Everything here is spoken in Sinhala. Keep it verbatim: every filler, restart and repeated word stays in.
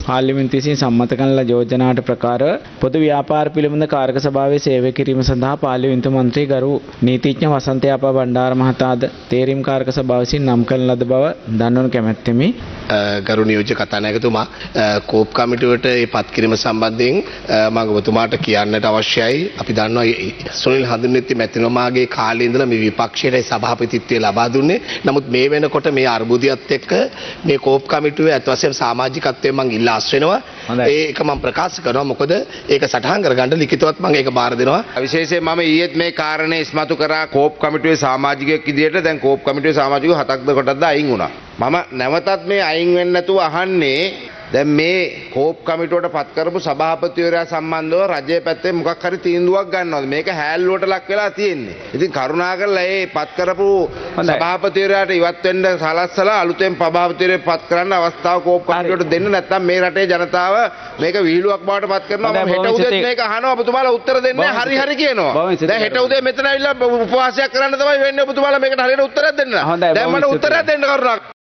පාර්ලිමේන්තුව විසින් සම්මත කරන ලද යෝජනාවට ප්‍රකාරව පොදු ව්‍යාපාර පිළිබඳ කාර්ක සභාවේ සේවය කිරීම සඳහා පාර්ලිමේන්තු මන්ත්‍රී ගරු නීතිඥ වසන්ත යාපා බණ්ඩාර මහතාද තේරීම් කාර්ක සභාව විසින් නම් කරන ලද බව දන්වනු කැමැත්තෙමි. ගරු නියෝජ්‍ය කතානායකතුමා කෝප් කමිටුවට මේ පත් කිරීම සම්බන්ධයෙන් මම ඔබතුමාට කියන්නට අවශ්‍යයි. අපි දන්නවා සුනිල් හඳුන්වති මැතිතුමාගේ කාලේ ඉඳලා මේ විපක්ෂයේ සභාපතිත්වය ලබා දුන්නේ. නමුත් මේ වෙනකොට මේ අර්බුදයත් එක්ක මේ කෝප් කමිටුවේ අත් වශයෙන් සමාජිකත්වයෙන් මම ඉල්ලාස් වෙනවා. ඒක මම ප්‍රකාශ කරනවා. මොකද ඒක සටහන් කරගන්න ලිඛිතවත් මම ඒක බාර දෙනවා. විශේෂයෙන් මම ඊයේත් මේ කාරණේ ඉස්මතු කරා කෝප් කමිටුවේ සමාජිකයෙක් විදියට දැන් කෝප් කමිටුවේ සමාජිකයෝ හතක්ද කොටක්ද අයින් වුණා. මම නැවතත් මේ අයින් වෙන්නේ නැතුව අහන්නේ දැන් මේ කෝප් කමිටුවට පත් කරපු සභාපතිවරයා සම්බන්ධව රජයේ පැත්තේ මොකක් හරි තීන්දුවක් ගන්නවද? මේක හැල්ලුවට ලක් වෙලා තියෙන්නේ. ඉතින් කරුණාකරලා මේ පත් කරපු සභාපතිවරයාට ඉවත් වෙන්න සලස්සලා අලුතෙන් සභාපතිවරයෙක් පත් කරන්න අවස්ථාව කෝප් කමිටුවට දෙන්න. නැත්නම් මේ රටේ ජනතාව මේක විහිළුවක් බවට පත් කරනවා. මම හෙට උදේත් මේක අහනවා ඔබතුමාලා උත්තර දෙන්නේ හරි හරි කියනවා. දැන් හෙට උදේ මෙතන ඇවිල්ලා උපවාසයක් කරන්න තමයි වෙන්නේ. ඔබතුමාලා මේකට හරියට උත්තරයක් දෙන්න. දැන් මට උත්තරයක් දෙන්න කරුණාකරලා